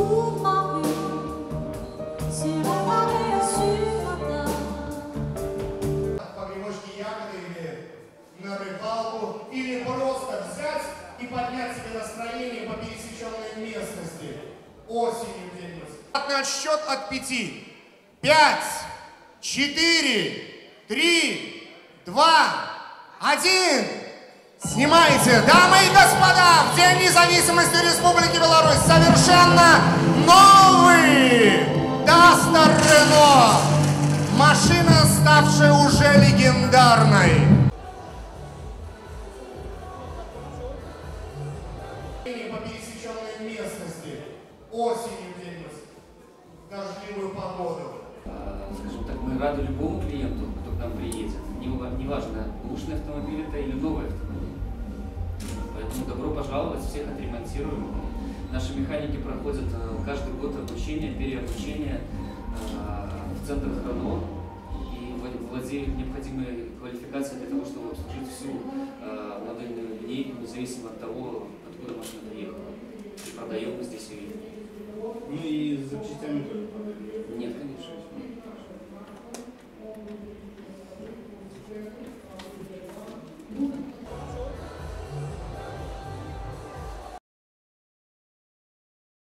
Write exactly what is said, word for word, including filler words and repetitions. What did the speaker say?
toute ma vie, sur la marée et sur la terre. Погребочки ягоды или на рыбалку, или просто взять и поднять себе настроение по пересеченной местности. Осенью где-нибудь. На счет от пяти. Пять, четыре, три, два, один. Снимайте, дамы и господа, в День независимости Республики Беларусь совершенно новый Дастер Рено. Машина, ставшая уже легендарной. По пересеченной местности. Осенью где-нибудь. В дождливую погоду. Скажем так, мы рады любому клиенту, кто к нам приедет. Неважно, бушный автомобиль это или новый автомобиль. Поэтому добро пожаловать, всех отремонтируем. Наши механики проходят каждый год обучение, переобучение в центрах Рено и владеют необходимой квалификацией для того, чтобы обслужить всю модельную линейку, независимо от того, откуда машина приехала. И продаем мы здесь ее. Ну и с запчастями тоже продаем.